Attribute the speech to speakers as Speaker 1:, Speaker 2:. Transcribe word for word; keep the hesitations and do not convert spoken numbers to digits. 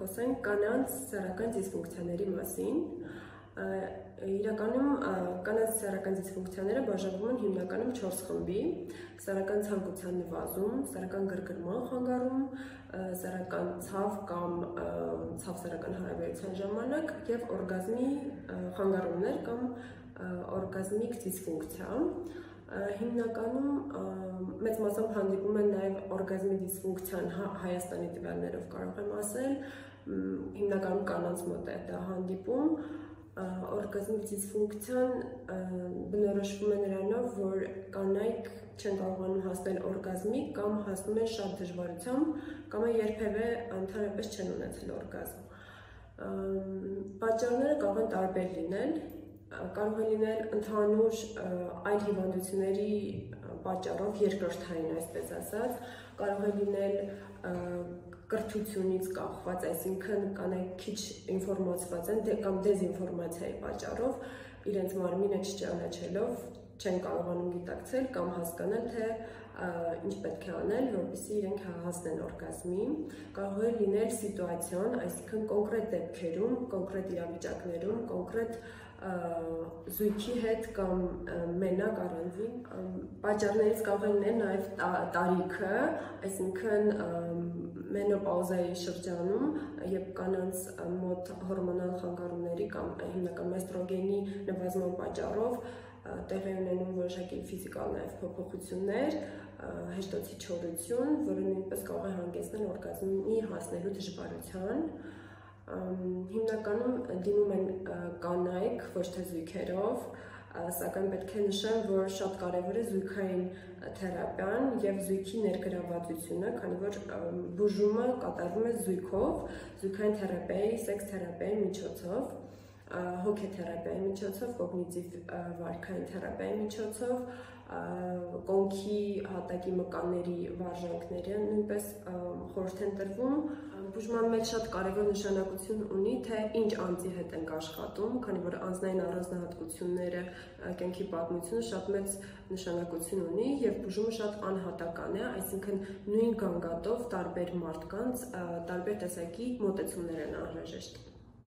Speaker 1: խոսենք կանանց սեռական դիսֆունկցիաների մասին։ Իրականում կանանց սեռական դիսֆունկցիաները բաժանվում են հիմնականում չորս խմբի՝ սեռական ցանկության նվազում, սեռական գրգռման խանգարում, սեռական ցավ կամ ցավ սեռական հարաբերության ժամանակ եւ օրգազմի խանգարումներ կամ օրգազմիկ դիսֆունկցիա։ Հիմնականում մեծ մասամբ հանդիպում են նաև օրգազմի դիսֆունկցիան Հայաստանի տվյալներով կարող եմ ասել, հիմնականում կանանց մոտ է դա հանդիպում։ Օրգազմիկ դիսֆունկցիան բնորոշվում է նրանով, որ կանայք չեն կարողանում հասնել օրգազմի կամ հասնում են շատ դժվարությամբ կամ երբևէ ընդհանրապես չեն ունեցել օրգազմ։ Պատճառները կարող են տարբեր լինել, կարող է լինել ընդհանուր այլ հիվանդությունների պատճառով երկրորդային, այսպես ասած, կարող է լինել կրթությունից կախված, այսինքն կանայք քիչ ինֆորմացված են կամ դեզինֆորմացիայի պատճառով իրենց մարմինը չճանաչելով չեն կարողանում գիտակցել կամ հասկանալ, թե ինչ պետք է անել, որպեսզի իրենք հասնեն օրգազմի։ Կարող է լինել սիտուացիոն, այսինքն կոնկրետ դեպքերում, կոնկրետ իրավիճակներում, կոնկրետ զույգի հետ կամ մենակ առանձին։ Պատճառներից կարող է լինել նաև տարիքը, այսինքն մենոպաուզայի շրջանում, երբ կանանց մոտ հորմոնալ խանգարումների կամ հիմնական էստրոգենի նվազման պատճառով տեղի ունենում որոշակի ֆիզիկալ նաև փոփոխություններ, հեշտոցի չորություն, որը նույնպես կարող է հանգեցնել օրգազմի հասնելու դժվարության։ Հիմնականում դիմում են կանայք, ոչ թե զույգերով, սակայն պետք է նշեմ, որ շատ կարևոր է զույգային թերապիան եւ զույգի ներգրավվածությունը, քանի որ բուժումը կատարվում է զույգով, զույգային թերապիայի, սեքս թերապիայի միջոցով, հոգեթերապիայի միջոցով, կոգնիտիվ վարքային թերապիայի միջոցով, կոնքի հատակի մկանների վարժանքները նույնպես խորհուրդ են տրվում։ Բուժման մեջ շատ կարևոր նշանակություն ունի, թե ինչ անձի հետ ենք աշխատում, քանի որ անձնային առանձնահատկությունները, կյանքի պատմությունը շատ մեծ նշանակություն ունի եւ բուժումը շատ անհատական է, այսինքն նույն գանգատով տարբեր մարդկանց տարբեր տեսակի մոտեցումներ են անհրաժեշտ։